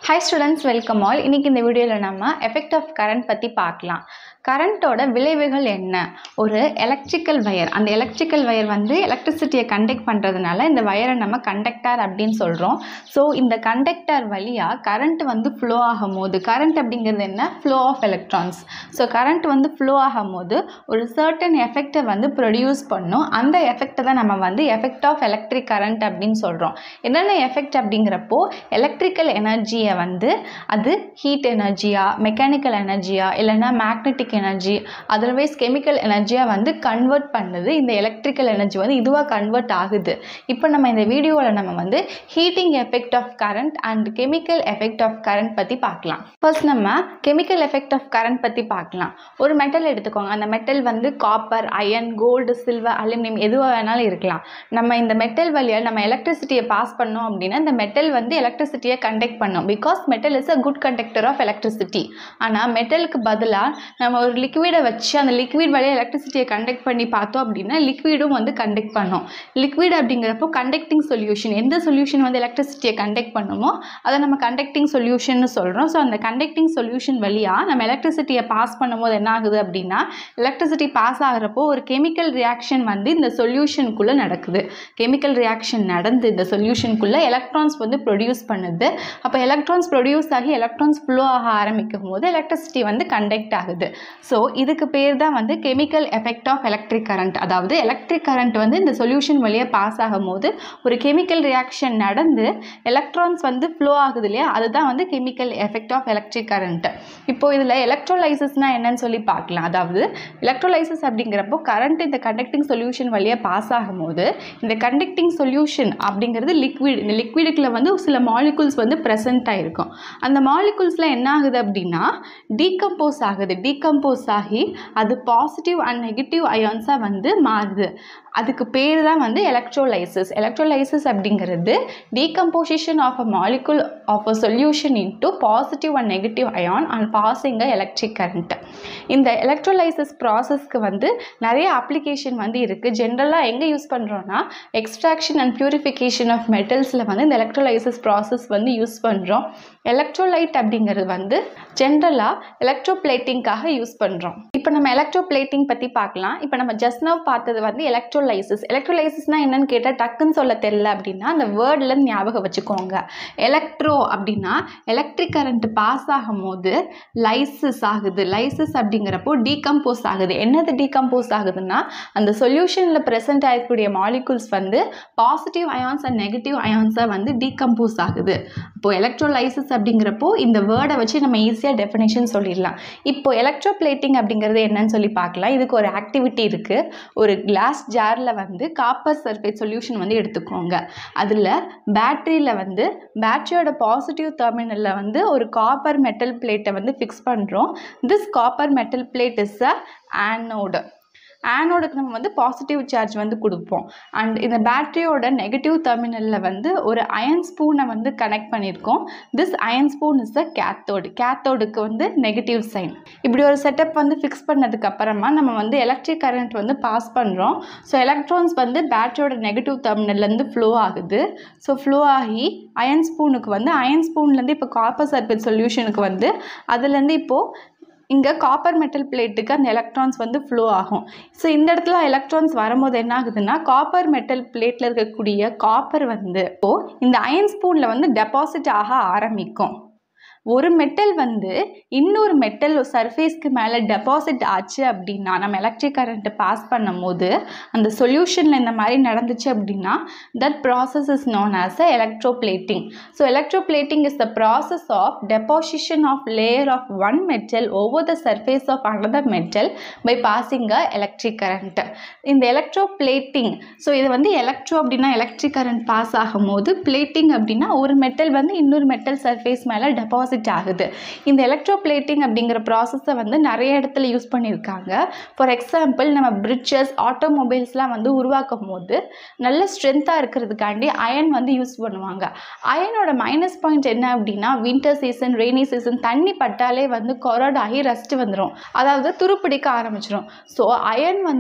Hi students, welcome all. இன்னைக்கு இந்த வீடியோல நம்ம எஃபெக்ட் ஆஃப் கரண்ட் பத்தி பார்க்கலாம். கரண்டோட விளைவுகள் என்ன? ஒரு எலக்ட்ரிக்கல் வயர், அந்த எலக்ட்ரிக்கல் வயர் வந்து எலக்ட்ரிசிட்டியை கண்டக்ட் பண்ணுறதுனால இந்த வயரை நம்ம கண்டக்டர் அப்படின்னு சொல்கிறோம். ஸோ இந்த கண்டக்டர் வழியாக கரண்ட் வந்து ஃப்ளோ ஆகும் போது, கரண்ட் அப்படிங்கிறது என்ன? Flow of electrons. So current வந்து ஃப்ளோ ஆகும் போது ஒரு சர்டன் எஃபெக்டை வந்து ப்ரொடியூஸ் பண்ணும். அந்த எஃபெக்டை தான் நம்ம வந்து எஃபெக்ட் ஆஃப் எலக்ட்ரிக் கரண்ட் அப்படின்னு சொல்கிறோம். என்னென்ன எஃபெக்ட் அப்படிங்கிறப்போ, எலக்ட்ரிக்கல் எனர்ஜியை வந்து அது ஹீட் எனர்ஜியா, மெக்கானிக்கல் எனர்ஜியா, இல்லைன்னா மேக்னெட்டிக் எனர்ஜி, அதர்வைஸ் கெமிக்கல் எனர்ஜியாக வந்து கன்வெர்ட் பண்ணுது. இந்த எலக்ட்ரிக்கல் எனர்ஜி வந்து இதுவாக கன்வெர்ட் ஆகுது. இப்போ நம்ம இந்த வீடியோவில் நம்ம வந்து heating effect of current and chemical effect of current பற்றி பார்க்கலாம். ஃபர்ஸ்ட் நம்ம கெமிக்கல் எஃபெக்ட் ஆஃப் கரண்ட் பற்றி பார்க்கலாம். ஒரு மெட்டல் எடுத்துக்கோங்க. அந்த மெட்டல் வந்து copper, iron, gold, silver, aluminium எதுவாக வேணாலும் இருக்கலாம். நம்ம இந்த மெட்டல் வழியாக நம்ம எலக்ட்ரிசிட்டியை பாஸ் பண்ணோம் அப்படின்னா இந்த மெட்டல் வந்து எலக்ட்ரிசிட்டியை கண்டக்ட் பண்ணும். Because metal is a good conductor of electricity. ஆனால் மெட்டலுக்கு பதிலாக நம்ம ஒரு லிக்விடை வச்சு அந்த லிக்விட் வழியாக எலக்ட்ரிசிட்டியை கண்டக்ட் பண்ணி பார்த்தோம் அப்படின்னா லிக்விடும் வந்து கண்டக்ட் பண்ணும். லிக்விட் அப்படிங்கிறப்போ கண்டக்டிங் சொல்யூஷன், எந்த சொல்யூஷன் வந்து எலக்ட்ரிசிட்டியை கண்டக்ட் பண்ணுமோ அதை நம்ம கண்டக்டிங் சொல்யூஷன் சொல்கிறோம். ஸோ அந்த கண்டக்டிங் சொல்யூஷன் வழியாக நம்ம எலக்ட்ரிசிட்டியை பாஸ் பண்ணும்போது என்ன ஆகுது அப்படின்னா, எலக்ட்ரிசிட்டி பாஸ் ஆகிறப்போ ஒரு கெமிக்கல் ரியாக்ஷன் வந்து இந்த சொல்யூஷனுக்குள்ளே நடக்குது. கெமிக்கல் ரியாக்ஷன் நடந்து இந்த சொல்யூஷனுக்குள்ளே எலக்ட்ரான்ஸ் வந்து ப்ரொடியூஸ் பண்ணுது. அப்போ எலக்ட்ரான்ஸ் ப்ரொடியூஸ் ஆகி எலக்ட்ரான்ஸ் ஃப்ளோ ஆக ஆரம்பிக்கும் போது எலக்ட்ரிசிட்டி வந்து கண்டக்ட் ஆகுது. ஸோ இதுக்கு பேர் தான் வந்து chemical effect of electric current. அதாவது எலக்ட்ரிக் கரண்ட் வந்து இந்த சொல்யூஷன் வழியாக பாஸ் ஆகும் போது ஒரு கெமிக்கல் ரியாக்ஷன் நடந்து எலக்ட்ரான்ஸ் வந்து ஃப்ளோ ஆகுது இல்லையா, அதுதான் வந்து chemical effect of electric current. இப்போ இதில் எலக்ட்ரோலைசிஸ்னால் என்னன்னு சொல்லி பார்க்கலாம். அதாவது எலக்ட்ரோலைசிஸ் அப்படிங்கிறப்போ கரண்ட் இந்த கண்டக்டிங் சொல்யூஷன் வழியாக பாஸ் ஆகும்போது இந்த கண்டக்டிங் சொல்யூஷன் அப்படிங்கிறது லிக்விட். இந்த லிக்விடுக்குள்ள வந்து சில மாலிகுல்ஸ் வந்து ப்ரெசென்ட் ஆகிருக்கும். அந்த மாலிகுல்ஸில் என்ன ஆகுது அப்படின்னா டீகம்போஸ் ஆகுது. டீகம்போஸ் ஆகி அது பாசிட்டிவ் அண்ட் நெகட்டிவ் அயான்ஸாக வந்து மாறுது. அதுக்கு பேர் தான் வந்து எலக்ட்ரோலைசிஸ். எலக்ட்ரோலைசிஸ் அப்படிங்கிறது decomposition of a molecule of a solution into positive and negative ion and passing a electric current. இந்த எலக்ட்ரோலைசிஸ் ப்ராசஸ்க்கு வந்து நிறைய அப்ளிகேஷன் வந்து இருக்குது. ஜென்ரலாக எங்கே யூஸ் பண்ணுறோன்னா எக்ஸ்ட்ராக்ஷன் அண்ட் பியூரிஃபிகேஷன் ஆஃப் மெட்டல்ஸில் வந்து இந்த எலக்ட்ரோலைசிஸ் ப்ராசஸ் வந்து யூஸ் பண்ணுறோம். எலக்ட்ரோலைட் அப்படிங்கிறது வந்து ஜென்ரலாக எலக்ட்ரோபிளேட்டிங்காக யூஸ் பண்ணுறோம். இப்போ நம்ம எலக்ட்ரோபிளேட்டிங் பற்றி பார்க்கலாம். இப்போ நம்ம ஜஸ்ட் நவ் பார்த்தது வந்து எலக்ட்ரோலைசிஸ். எலக்ட்ரோலைசிஸ்னால் என்னன்னு கேட்டால் டக்குன்னு சொல்ல தெரியல அப்படின்னா அந்த வேர்டில் ஞாபகம் வச்சுக்கோங்க. எலக்ட்ரோ அப்படின்னா எலக்ட்ரிக் கரண்ட் பாஸ் ஆகும் போது லைசிஸ் ஆகுது. லைசிஸ் அப்படிங்கிறப்போ டீகம்போஸ் ஆகுது. என்னது டீகம்போஸ் ஆகுதுன்னா அந்த சொல்யூஷனில் ப்ரெசென்ட் ஆகக்கூடிய மாலிகுல்ஸ் வந்து பாசிட்டிவ் அயான்ஸ் அண்ட் நெகட்டிவ் அயான்ஸாக வந்து டீகம்போஸ் ஆகுது. இப்போது எலக்ட்ரோலைசிஸ் அப்படிங்கிறப்போ இந்த வேர்டை வச்சு நம்ம ஈஸியாக டெஃபினேஷன் சொல்லிடலாம். இப்போ எலக்ட்ரோபிளேட்டிங் அப்படிங்கிறது என்னன்னு சொல்லி பார்க்கலாம். இதுக்கு ஒரு ஆக்டிவிட்டி இருக்குது. ஒரு கிளாஸ் ஜாரில் வந்து காப்பர் சல்ஃபேட் சொல்யூஷன் வந்து எடுத்துக்கோங்க. அதில் பேட்டரியில் வந்து பேட்டரியோட பாசிட்டிவ் டெர்மினலில் வந்து ஒரு காப்பர் மெட்டல் பிளேட்டை வந்து ஃபிக்ஸ் பண்ணுறோம். This copper metal plate is a anode. ஆனோடுக்கு நம்ம வந்து பாசிட்டிவ் சார்ஜ் வந்து கொடுப்போம். அண்ட் இந்த பேட்டரியோட நெகட்டிவ் டெர்மினலில் வந்து ஒரு அயன் ஸ்பூனை வந்து கனெக்ட் பண்ணியிருக்கோம். This iron spoon is a cathode. கேத்தோடுக்கு வந்து நெகட்டிவ் சைன். இப்படி ஒரு செட்டப் வந்து ஃபிக்ஸ் பண்ணதுக்கு அப்புறமா நம்ம வந்து எலக்ட்ரிக் கரண்ட் வந்து பாஸ் பண்ணுறோம். ஸோ எலக்ட்ரான்ஸ் வந்து பேட்டரியோட நெகட்டிவ் டெர்மினல்லேருந்து ஃப்ளோ ஆகுது. ஸோ ஃப்ளோ ஆகி அயன் ஸ்பூனுக்கு வந்து அயன் ஸ்பூன்லேருந்து இப்போ காப்பர் சல்ஃபேட் சொல்யூஷனுக்கு வந்து அதுலேருந்து இப்போது இங்கே காப்பர் மெட்டல் பிளேட்டுக்கு அந்த எலக்ட்ரான்ஸ் வந்து ஃப்ளோ ஆகும். ஸோ இந்த இடத்துல எலக்ட்ரான்ஸ் வரும்போது என்ன ஆகுதுன்னா காப்பர் மெட்டல் பிளேட்டில் இருக்கக்கூடிய காப்பர் வந்து இப்போது இந்த அயன் ஸ்பூனில் வந்து டெபாசிட் ஆக ஆரம்பிக்கும். ஒரு மெட்டல் வந்து இன்னொரு மெட்டல் சர்ஃபேஸ்க்கு மேலே டெபாசிட் ஆச்சு அப்படின்னா நம்ம எலக்ட்ரிக் கரண்ட்டு பாஸ் பண்ணும் போது அந்த சொல்யூஷனில் இந்த மாதிரி நடந்துச்சு அப்படின்னா that process is known as a electroplating. So electroplating is the process of deposition of layer of one metal over the surface of another metal by passing a electric current. இந்த electroplating, so இது வந்து electro அப்படின்னா electric current pass ஆகும் போது, plating அப்படின்னா ஒரு metal வந்து இன்னொரு மெட்டல் சர்ஃபேஸ் மேலே டெபாசிட் ஆகுது. இந்த எலக்ட்ரோபிளேட்டிங் அப்படிங்கிற ப்ராசஸை வந்து நிறைய இடத்துல யூஸ் பண்ணியிருக்காங்க. ஃபார் எக்ஸாம்பிள் நம்ம பிரிட்ஜஸ், ஆட்டோமொபைல்ஸ்லாம் வந்து உருவாக்கும் போது நல்ல ஸ்ட்ரென்த்தாக இருக்கிறதுக்காண்டி அயன் வந்து யூஸ் பண்ணுவாங்க. அயனோட மைனஸ் பாயிண்ட் என்ன அப்படின்னா வின்டர் சீசன், ரெய்னி சீசன் தண்ணி பட்டாலே வந்து கொரட் ஆகி ரஸ்ட் வந்துடும், அதாவது துருப்பிடிக்க ஆரம்பிச்சிடும். ஸோ அயன் வந்து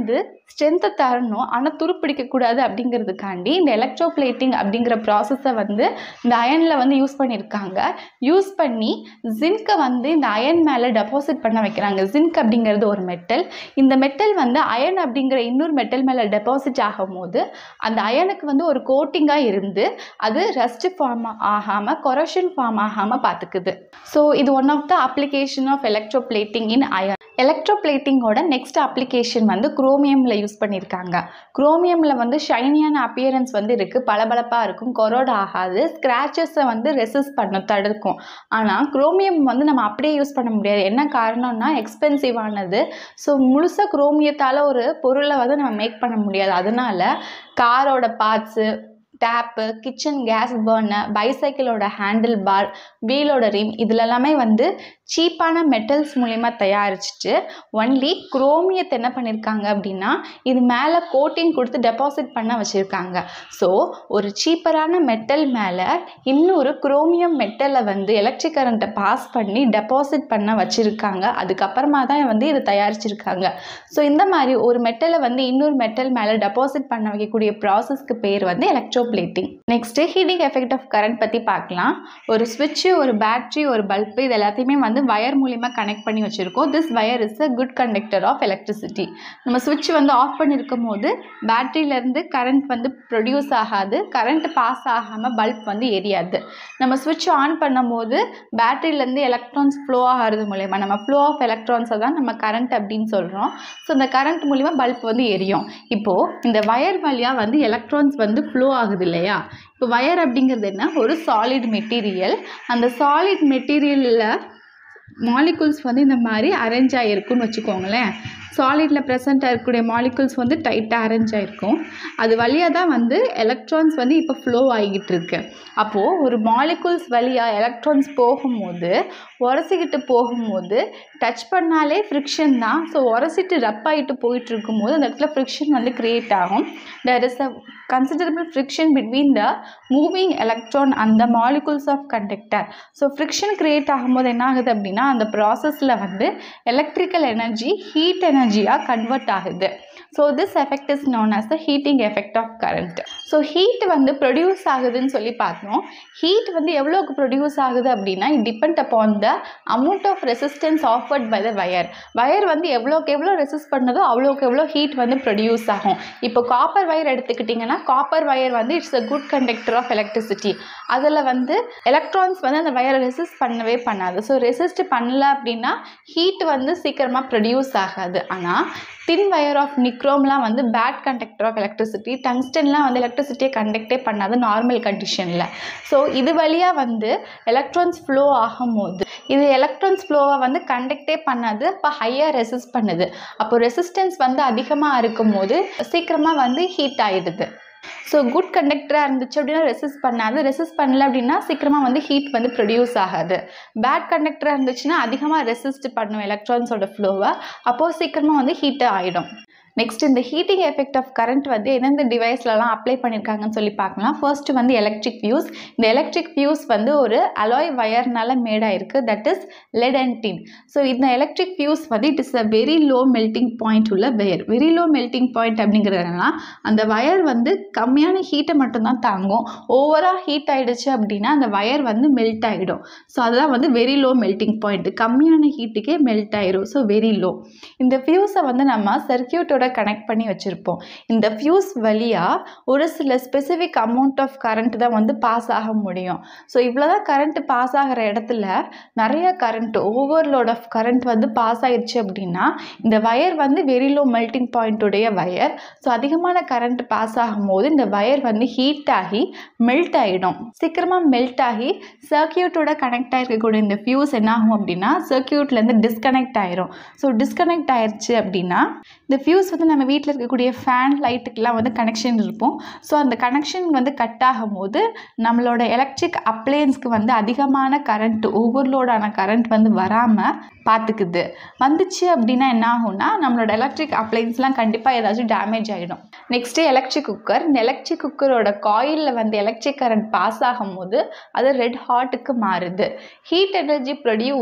ஸ்ட்ரென்த்தை தரணும், ஆனால் துருப்பிடிக்கக்கூடாது அப்படிங்கிறதுக்காண்டி இந்த எலக்ட்ரோப்ளேட்டிங் அப்படிங்கிற ப்ராசஸை வந்து இந்த அயனில் வந்து யூஸ் பண்ணியிருக்காங்க. யூஸ் பண்ணி ஜின்கை வந்து இந்த அயன் மேலே டெபாசிட் பண்ண வைக்கிறாங்க. ஜின்க் அப்படிங்கிறது ஒரு மெட்டல். இந்த மெட்டல் வந்து அயன் அப்படிங்கிற இன்னொரு மெட்டல் மேலே டெபாசிட் ஆகும் போது அந்த அயனுக்கு வந்து ஒரு கோட்டிங்காக இருந்து அது ரஸ்ட் ஃபார்ம் ஆகாமல் கொரோஷன் ஃபார்ம் ஆகாமல் பார்த்துக்குது. ஸோ இது one of the application of electroplating in iron. எலக்ட்ரோப்ளேட்டிங்கோட நெக்ஸ்ட் அப்ளிகேஷன் வந்து குரோமியமில் யூஸ் பண்ணியிருக்காங்க. குரோமியமில் வந்து ஷைனியான அப்பியரன்ஸ் வந்து இருக்குது, பளபளப்பாக இருக்கும், கொரோட் ஆகாது, ஸ்க்ராச்சஸை வந்து ரெசிஸ்ட் தடுக்கும். ஆனால் குரோமியம் வந்து நம்ம அப்படியே யூஸ் பண்ண முடியாது. என்ன காரணம்னா எக்ஸ்பென்சிவானது. ஸோ முழுசாக குரோமியத்தால் ஒரு பொருளை வந்து நம்ம மேக் பண்ண முடியாது. அதனால காரோட பார்ட்ஸு, டேப்பு, கிச்சன் கேஸ் பர்னர், பைசைக்கிளோட ஹேண்டில் பார், வீலோட ரிம் இதில் எல்லாமே வந்து சீப்பான மெட்டல்ஸ் மூலிமா தயாரிச்சுட்டு ஒன்லி குரோமியத்தை என்ன பண்ணியிருக்காங்க அப்படின்னா இது மேலே கோட்டிங் கொடுத்து டெபாசிட் பண்ண வச்சுருக்காங்க. ஸோ ஒரு சீப்பரான மெட்டல் மேலே இன்னொரு குரோமியம் மெட்டலை வந்து எலக்ட்ரிக் கரண்ட்டை பாஸ் பண்ணி டெபாசிட் பண்ண வச்சுருக்காங்க. அதுக்கப்புறமா தான் வந்து இதை தயாரிச்சிருக்காங்க. ஸோ இந்த மாதிரி ஒரு மெட்டலை வந்து இன்னொரு மெட்டல் மேலே டெபாசிட் பண்ண வைக்கக்கூடிய ப்ராசஸ்க்கு பேர் வந்து எலக்ட்ரோப்ளேட்டிங். Next heating effect of current பற்றி பார்க்கலாம். ஒரு ஸ்விட்சு, ஒரு பேட்ரி, ஒரு பல்பு இது எல்லாத்தையுமே வந்து வயர் மூலிமா கனெக்ட் பண்ணி வச்சுருக்கோம். This wire is a good conductor of electricity. நம்ம ஸ்விட்ச் வந்து ஆஃப் பண்ணியிருக்கும் போது பேட்டரியிலேருந்து கரண்ட் வந்து ப்ரொடியூஸ் ஆகாது, கரண்ட் பாஸ் ஆகாமல் பல்ப் வந்து எரியாது. நம்ம ஸ்விட்ச் ஆன் பண்ணும்போது பேட்டரியிலேருந்து எலக்ட்ரான்ஸ் ஃப்ளோ ஆகிறது மூலயமா நம்ம ஃப்ளோ ஆஃப் எலக்ட்ரான்ஸை தான் நம்ம கரண்ட் அப்படின்னு சொல்கிறோம். ஸோ இந்த கரண்ட் மூலிமா பல்ப் வந்து எரியும். இப்போது இந்த வயர் வழியாக வந்து எலக்ட்ரான்ஸ் வந்து ஃப்ளோ ஆகுது இல்லையா? இப்போ வயர் அப்படிங்கிறது என்ன? ஒரு சாலிட் மெட்டீரியல். அந்த சாலிட் மெட்டீரியலில் மாலிகுல்ஸ் வந்து இந்த மாதிரி அரேஞ்ச் ஆகிருக்குன்னு வச்சுக்கோங்களேன். சாலிடில் ப்ரெசென்ட் ஆகக்கூடிய மாலிகுல்ஸ் வந்து டைட்டாக அரேஞ்ச் ஆகிருக்கும். அது வழியாக தான் வந்து எலக்ட்ரான்ஸ் வந்து இப்போ ஃப்ளோ ஆகிக்கிட்டு இருக்கு. அப்போது ஒரு மாலிகுல்ஸ் வழியாக எலக்ட்ரான்ஸ் போகும்போது உரசிக்கிட்டு போகும்போது டச் பண்ணாலே ஃப்ரிக்ஷன் தான். ஸோ உரசிட்டு ரப் ஆகிட்டு போயிட்டு இருக்கும்போது அந்த இடத்துல ஃப்ரிக்ஷன் வந்து க்ரியேட் ஆகும். There is a considerable friction between the moving electron and the molecules of conductor. So friction create ஆகும்போது என்ன ஆகுது அப்படின்னா அந்த ப்ராசஸில் வந்து எலக்ட்ரிக்கல் எனர்ஜி ஹீட் எனர்ஜியாக கன்வெர்ட் ஆகுது. So this effect is known as the heating effect of current. So heat வந்து ப்ரொடியூஸ் ஆகுதுன்னு சொல்லி பார்த்தோம். ஹீட் வந்து எவ்வளோக்கு ப்ரொடியூஸ் ஆகுது அப்படின்னா it depend upon the amount of resistance offered by the wire. Wire வந்து எவ்வளோக்கு எவ்வளோ ரெசிஸ்ட் பண்ணதோ அவ்வளோக்கு எவ்வளோ ஹீட் வந்து ப்ரொடியூஸ் ஆகும். இப்போ காப்பர் வயர் எடுத்துக்கிட்டிங்கன்னா காப்பர் வயர் வந்து it's a good conductor of electricity. அதில் வந்து எலக்ட்ரான்ஸ் வந்து அந்த வயரை ரெசிஸ்ட் பண்ணவே பண்ணாது. ஸோ ரெசிஸ்ட் பண்ணல அப்படின்னா ஹீட் வந்து சீக்கிரமாக ப்ரொடியூஸ் ஆகாது. ஆனால் தின் வயர் ஆஃப் நிக்ரோம்லாம் வந்து பேட் கண்டக்டர் ஆஃப் எலக்ட்ரிசிட்டி. டங்ஸ்டன்லாம் வந்து எலக்ட்ரிசிட்டியை கண்டக்டே பண்ணாது நார்மல் கண்டிஷனில். ஸோ இது வழியாக வந்து எலக்ட்ரான்ஸ் ஃப்ளோ ஆகும்போது இது எலக்ட்ரான்ஸ் ஃப்ளோவை வந்து கண்டக்டே பண்ணாது. அப்போ ஹையாக ரெசிஸ்ட் பண்ணுது. அப்போ ரெசிஸ்டன்ஸ் வந்து அதிகமாக இருக்கும்போது சீக்கிரமாக வந்து ஹீட் ஆகிடுது. ஸோ குட் கண்டக்டராக இருந்துச்சு அப்படின்னா ரெசிஸ்ட் பண்ணாது, ரெசிஸ்ட் பண்ணல அப்படின்னா சீக்கிரமாக வந்து ஹீட் வந்து ப்ரொடியூஸ் ஆகாது. பேட் கண்டக்டராக இருந்துச்சுன்னா அதிகமாக ரெசிஸ்ட் பண்ணும் எலக்ட்ரான்ஸோட ஃப்ளோவை, அப்போது சீக்கிரமாக வந்து ஹீட்டாக ஆகிடும். நெக்ஸ்ட் இந்த ஹீட்டிங் எஃபெக்ட் ஆஃப் கரண்ட் வந்து எந்தெந்த டிவைஸ்லலாம் அப்ளை பண்ணியிருக்காங்கன்னு சொல்லி பார்க்கலாம். ஃபர்ஸ்ட் வந்து எலக்ட்ரிக் ஃபியூஸ். இந்த எலக்ட்ரிக் ஃபியூஸ் வந்து ஒரு அலாய் வயர்னால மேடாக இருக்குது, that is lead and tin. So இந்த எலக்ட்ரிக் ஃபியூஸ் வந்து it is a very low melting point உள்ள wire. Very low melting point அப்படிங்கிறதுனா அந்த வயர் வந்து கம்மியான ஹீட்டை மட்டும்தான் தாங்கும். ஓவராக ஹீட் ஆகிடுச்சு அப்படின்னா அந்த வயர் வந்து மெல்ட் ஆகிடும். ஸோ அதுதான் வந்து வெரி லோ மெல்டிங் பாயிண்ட். கம்மியான ஹீட்டுக்கே மெல்ட் ஆகிடும். So very low. இந்த ஃபியூஸை வந்து நம்ம சர்க்கியூட்டோட கனெக்ட் பண்ணி வச்சுருப்போம். இந்த ஃபியூஸ் வழியாக ஒரு சில ஸ்பெசிஃபிக் அமௌண்ட் ஆஃப் கரண்ட் தான் வந்து பாஸ் ஆக முடியும். ஸோ இவ்வளோ தான் கரண்ட் பாஸ் ஆகிற இடத்துல நிறைய கரண்ட் ஓவர்லோட் ஆஃப் கரண்ட் வந்து பாஸ் ஆகிடுச்சு அப்படின்னா இந்த வயர் வந்து வெரி லோ மெல்டிங் பாயிண்ட்டுடைய வயர். ஸோ அதிகமான கரண்ட் பாஸ் ஆகும்போது இந்த வயர் வந்து ஹீட் ஆகி மெல்ட் ஆகிடும். சீக்கிரமாக மெல்ட் ஆகி சர்க்கியூட்டோட கனெக்ட் ஆகிருக்கக்கூடிய இந்த ஃபியூஸ் என்ன ஆகும் அப்படின்னா சர்க்கியூட்லேருந்து டிஸ்கனெக்ட் ஆயிரும். ஸோ டிஸ்கனெக்ட் ஆயிடுச்சு அப்படின்னா இந்த ஃபியூஸ் வந்து நம்ம வீட்டில் இருக்கக்கூடிய ஃபேன் லைட்டுக்கெலாம் வந்து கனெக்ஷன் இருக்கும். ஸோ அந்த கனெக்ஷன் வந்து கட் ஆகும் போது நம்மளோட எலக்ட்ரிக் அப்ளையன்ஸ்க்கு வந்து அதிகமான கரண்ட் ஓவர்லோடான கரண்ட் வந்து வராமல் பார்த்துக்குது. வந்துச்சு அப்படின்னா என்ன ஆகும்னா நம்மளோட எலக்ட்ரிக் அப்ளையன்ஸ்லாம் கண்டிப்பாக ஏதாச்சும் டேமேஜ் ஆகிடும். Next electric cooker. இந்த எலக்ட்ரிக் குக்கரோட காயிலில் வந்து எலக்ட்ரிக் கரண்ட் பாஸ் ஆகும் போது அது ரெட் ஹாட்டுக்கு மாறுது. Heat energy produced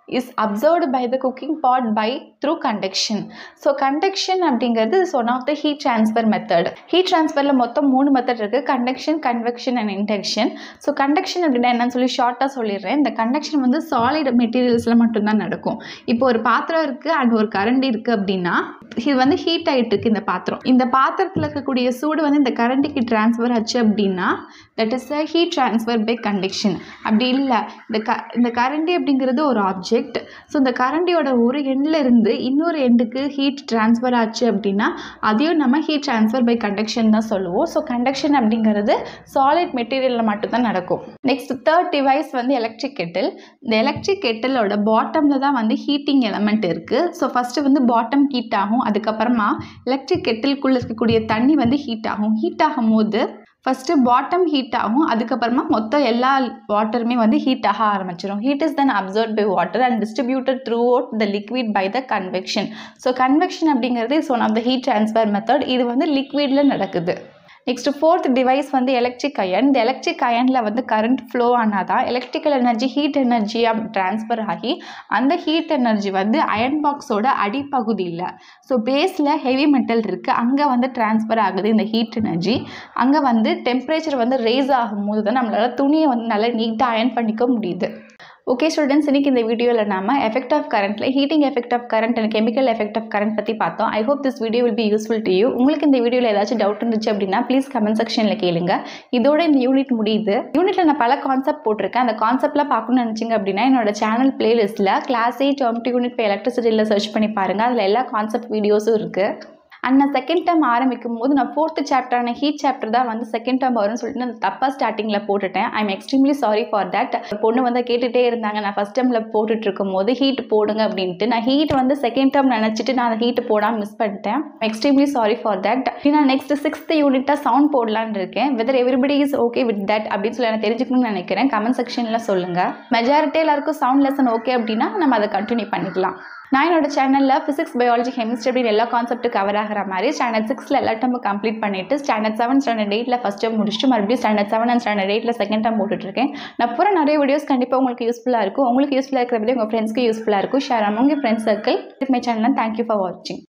is observed by the cooking pot by through conduction. So conduction அப்படிங்கிறது is one of the heat transfer method. Heat transferல மொத்தம் 3 மெத்தட் இருக்கு, conduction, convection and induction. So conduction அப்படின்னா என்னன்னு சொல்லி ஷார்ட்டா சொல்லிடுறேன். இந்த கண்டக்ஷன் வந்து சாலிட் மெட்டீரியல்ஸ்ல மட்டும்தான் நடக்கும். இப்போ ஒரு பாத்திரம் இருக்கு அண்ட் ஒரு கரண்டி இருக்கு அப்படின்னா இது வந்து ஹீட் ஆகிட்டு இருக்கு இந்த பாத்திரம். இந்த பாத்திரத்தில் இருக்கக்கூடிய சூடு வந்து இந்த கரண்டிக்கு டிரான்ஸ்ஃபர் ஆச்சு அப்படின்னா that is a heat transfer by conduction. அப்படி இல்லை, இந்த கரண்டி அப்படிங்கிறது ஒரு ஆப்ஜெக்ட். ஸோ இந்த கரண்டியோட ஒரு எண்டில் இருந்து இன்னொரு எண்டுக்கு ஹீட் டிரான்ஸ்ஃபர் ஆச்சு அப்படின்னா அதையும் நம்ம ஹீட் டிரான்ஸ்ஃபர் பை கண்டக்ஷன் தான் சொல்லுவோம். ஸோ கண்டக்ஷன் அப்படிங்கிறது சாலிட் மெட்டீரியலில் மட்டும்தான் நடக்கும். நெக்ஸ்ட் தேர்ட் டிவைஸ் வந்து எலக்ட்ரிக் கெட்டில். இந்த எலக்ட்ரிக் கெட்டிலோட பாட்டமில் தான் வந்து ஹீட்டிங் எலமெண்ட் இருக்குது. ஸோ ஃபஸ்ட்டு வந்து பாட்டம் ஹீட் ஆகும், அதுக்கப்புறமா எலக்ட்ரிக் கெட்டிலுக்குள்ளே இருக்கக்கூடிய தண்ணி வந்து ஹீட் ஆகும். ஹீட் ஆகும் போது ஃபஸ்ட்டு பாட்டம் ஹீட் ஆகும், அதுக்கப்புறமா மொத்தம் எல்லா வாட்டருமே வந்து ஹீட் ஆக ஆரம்பிச்சிடும். Heat is then absorbed by water and distributed throughout the liquid by the convection. So convection அப்படிங்கிறது is one of the heat transfer method. இது வந்து லிக்விடில் நடக்குது. நெக்ஸ்ட் ஃபோர்த் டிவைஸ் வந்து எலக்ட்ரிக் அயன். இந்த எலக்ட்ரிக் அயனில் வந்து கரண்ட் ஃப்ளோ ஆனால் தான் எலக்ட்ரிக்கல் எனர்ஜி ஹீட் எனர்ஜியாக ட்ரான்ஸ்ஃபர் ஆகி அந்த ஹீட் எனர்ஜி வந்து அயன் பாக்ஸோட அடிப்பகுதியில், ஸோ பேஸில் ஹெவி மெட்டல் இருக்குது, அங்கே வந்து ட்ரான்ஸ்ஃபர் ஆகுது இந்த ஹீட் எனர்ஜி. அங்கே வந்து டெம்பரேச்சர் வந்து ரேஸ் ஆகும்போது தான் நம்மளால் துணியை வந்து நல்லா நீட்டாக அயன் பண்ணிக்க முடியுது. ஓகே ஸ்டூடெண்ட்ஸ், இன்றைக்கி இந்த வீடியோவில் நம்ம எஃபெக்ட் ஆஃப் கரண்ட்டில் heating effect of current and chemical effect of current பற்றி பார்த்தோம். I hope this video will be useful to you. உங்களுக்கு இந்த வீடியோவில் ஏதாச்சும் டவுட் இருந்துச்சு அப்படின்னா ப்ளீஸ் கமெண்ட் செக்ஷனில் கேளுங்க. இதோட இந்த யூனிட் முடியுது. யூனிட்டில் நான் பல கான்செப்ட் போட்டிருக்கேன். அந்த கான்செப்ட்லாம் பார்க்கணும்னு நினச்சிங்க அப்படின்னா என்னோட சேனல் பிளேலிஸ்ட்டில் கிளாஸ் 8 டேர்ம் 2 யூனிட் for எலக்ட்ரிசிட்டியில் சர்ச் பண்ணி பாருங்கள். அதில் எல்லா கான்செப்ட் வீடியோஸும் இருக்குது. அண்ட் நான் செகண்ட் டேர்ம் ஆரம்பிக்கும் போது நான் 4th சாப்டரான ஹீட் சாப்டர் தான் வந்து செகண்ட் டேர்ம் வரும்னு சொல்லிட்டு நான் தப்பாக ஸ்டார்டிங்கில் போட்டுட்டேன். I am extremely sorry for that. பொண்ணு வந்து கேட்டுகிட்டே இருந்தாங்க நான் ஃபஸ்ட் டேர்மில் போட்டுட்டு இருக்கும் போது ஹீட் போடுங்க அப்படின்ட்டு. நான் ஹீட் வந்து செகண்ட் டேர்ம் நினச்சிட்டு நான் அந்த ஹீட் போடாமல் மிஸ் பண்ணிட்டேன். Extremely sorry for that. நான் நெக்ஸ்ட் 6th யூனிட்டாக சவுண்ட் போடலான்னு இருக்கேன். Whether everybody is okay with that அப்படின்னு சொல்லி நான் தெரிஞ்சுக்கணும்னு நினைக்கிறேன். கமெண்ட் செக்ஷனில் சொல்லுங்கள். மெஜாரிட்டி எல்லாருக்கும் சவுண்ட் லெசன் ஓகே அப்படின்னா நம்ம அதை கண்டினியூ பண்ணிக்கலாம். நான் என்னோட சேனலில் ஃபிசிக்ஸ், பயாலஜி, கெமிஸ்ட்ரி அப்படின்னு எல்லா கான்செப்ட்டும் கவர் ஆகிற மாதிரி ஸ்டாண்டர்ட் 6ல் எல்லா டேர்மும் கம்ப்ளீட் பண்ணிவிட்டு ஸ்டாண்டர்ட் 7, ஸ்டாண்டர்ட் 8ல் ஃபஸ்ட் டேர்ம் முடிச்சுட்டு மறுபடியும் ஸ்டாண்டர்ட் 7 அண்ட் ஸ்டாண்டர்ட் 8ல் செகண்ட் டேர்ம் போட்டுட்ருக்கேன். நான் போகிற நிறைய வீடியோஸ் கண்டிப்பாக உங்களுக்கு யூஸ்ஃபுல்லாக இருக்கும். உங்களுக்கு யூஸ்ஃபுல்லாக இருக்கிற வீடியோ உங்கள் ஃப்ரெண்ட்ஸ்க்கு யூஸ்ஃபுல்லாக இருக்கும். Share among your friends circle with my channel. Thank you for வாட்சிங்.